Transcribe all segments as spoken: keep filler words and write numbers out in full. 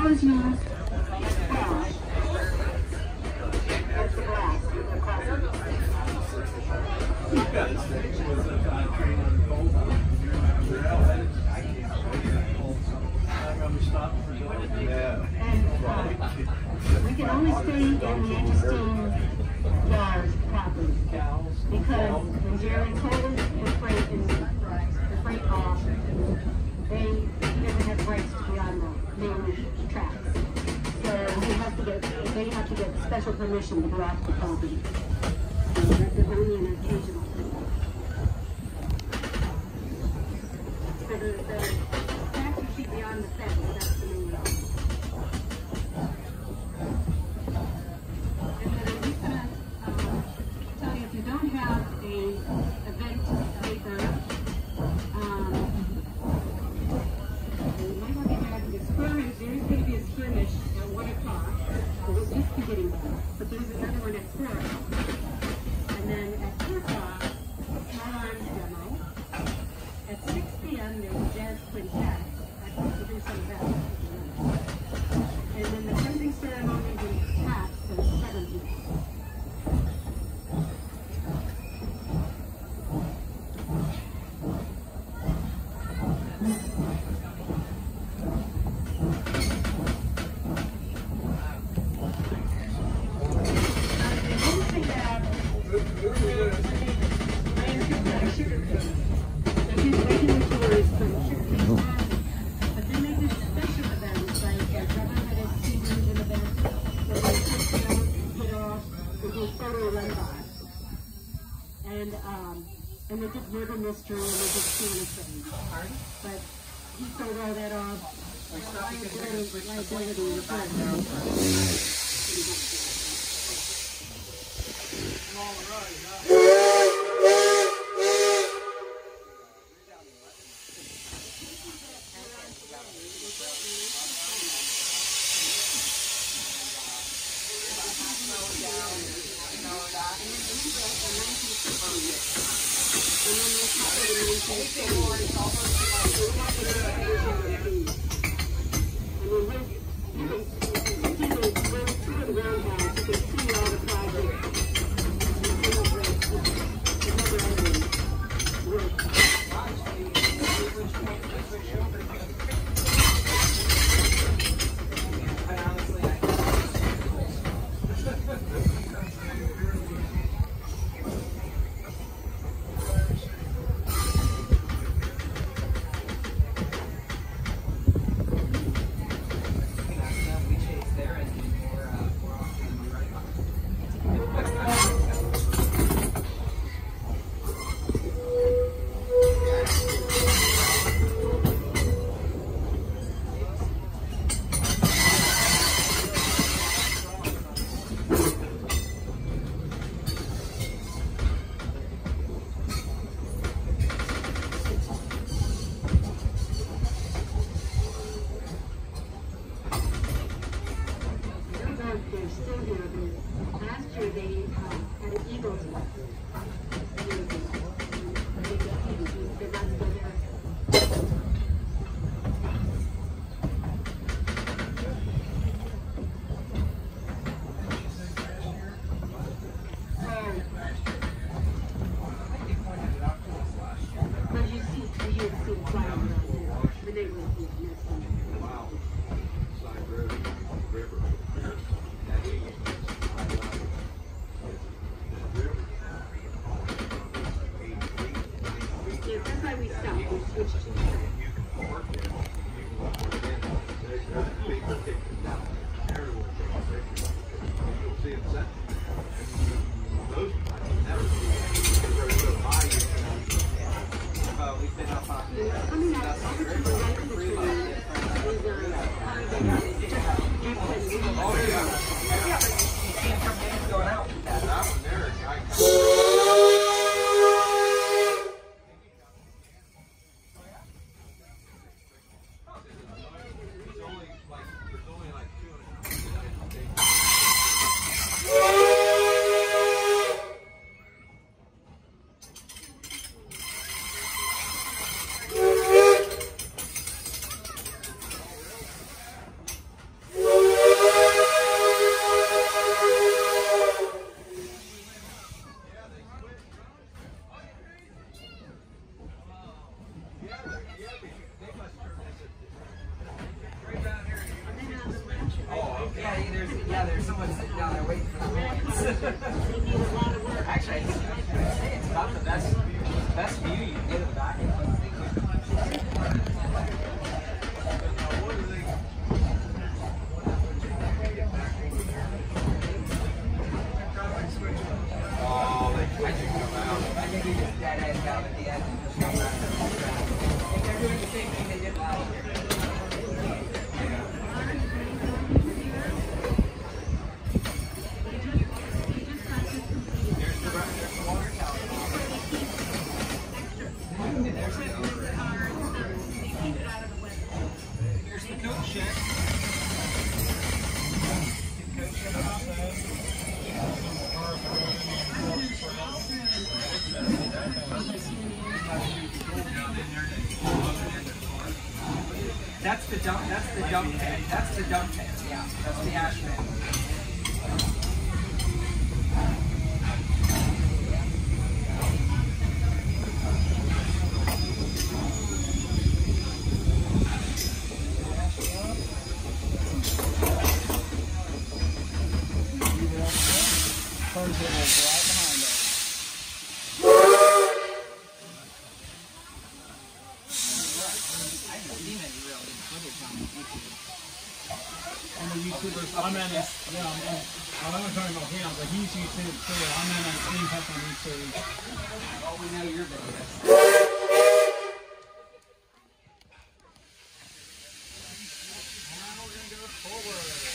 was used as glass. That's the glass. And we can only stay in the interesting yard property because when Jerry told the freight and the freight off, they never have rights to be on the main tracks. So he has to get, they have to get special permission to go off the property. So that's only an occasional thing. So the, the tracks should be on the fence, that's the main road. And then I'm just going to um, tell you, if you don't have a event paper, um, you might want to have the skirmish. There's going to be a skirmish at one o'clock. So we're just beginning there. But there's another one at four o'clock. And then at two o'clock, small arms demo. At six p m there's a jazz quintet. I think we'll do some of that. And then the closing ceremony is taps at seven p m And um, and they did murder mystery and they did stealing things. But he sold all that off. Liability, liability insurance. Yeah, there's someone sitting down there waiting for the lights. Actually, I say it's about the best, best view you can get of the back of the thing. Oh, they I think come out. I think we just dead end down at the end and just come back. If they're doing the same thing they did last year. Here's the coat shed. Coat shed about that. That's the dump. That's the dump tank. That's the dump tank. Yeah, that's the ash bin. Turntable right behind us. I haven't seen any real good footage on YouTube. On the YouTubers, I'm in this, yeah, I'm in, I'm only talking about him, but he's YouTube too. I'm in a Steampunk on YouTube. Oh, we know you're business. Now we're going to go forward.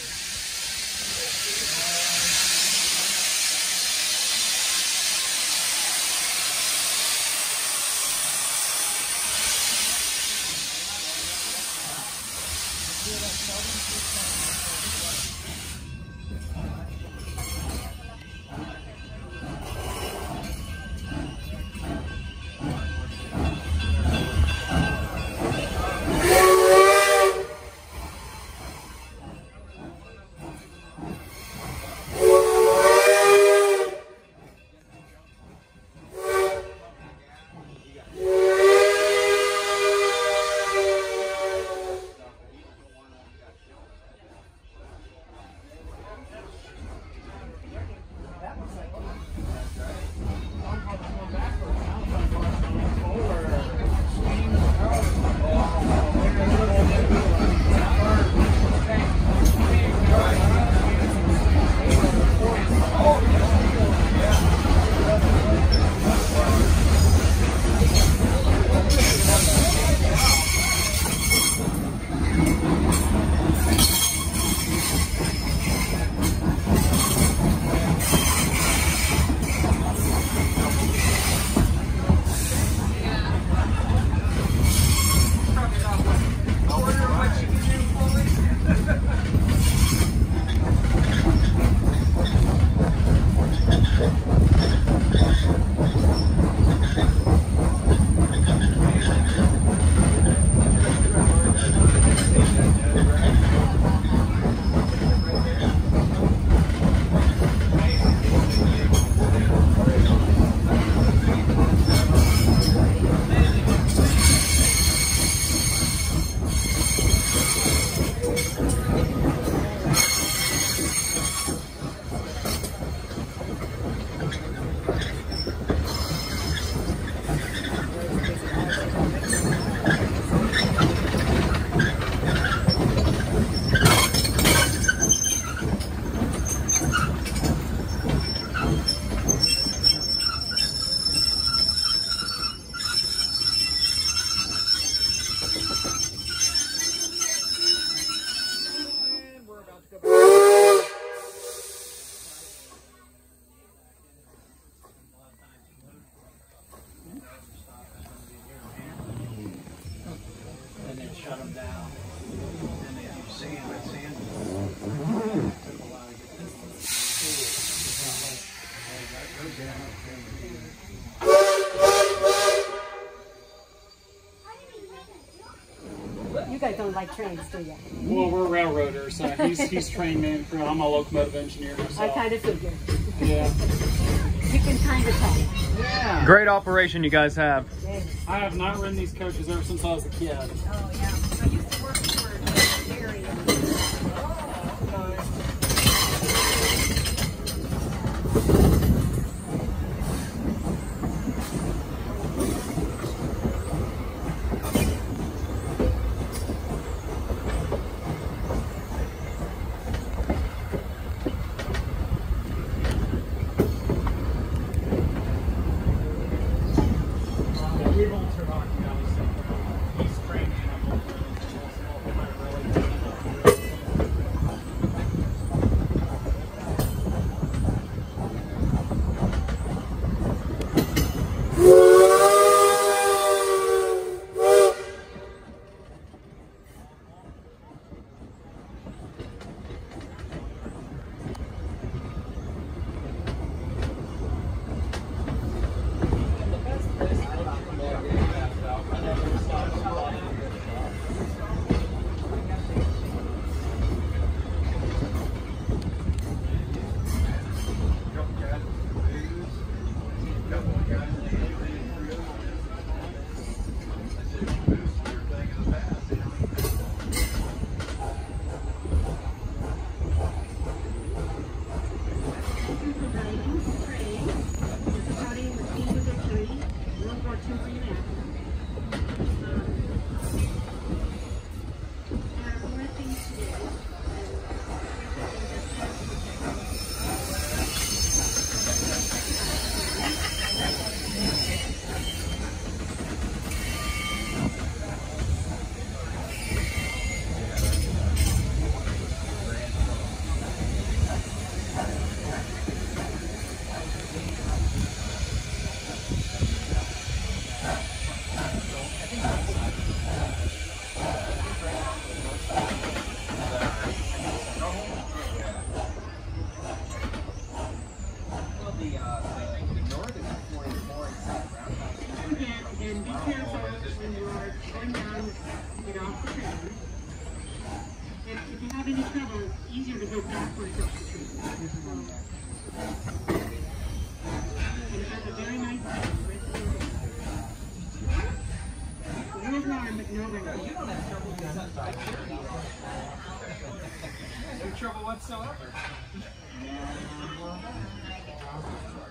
shut them down. And they do sand with sand. You guys don't like trains, do you? Well, we're railroaders, so he's he's trained me. And I'm a locomotive engineer. So. I kind of figured. Yeah. You can kind of tell. Yeah. Great operation you guys have. I have not ridden these coaches ever since I was a kid. Oh yeah. I used to work for Jerry. any trouble, it's easier to go backwards up the tree. So, and it has a very nice bend right through it. There is arm, but no ring. You don't have trouble with that side. No trouble whatsoever.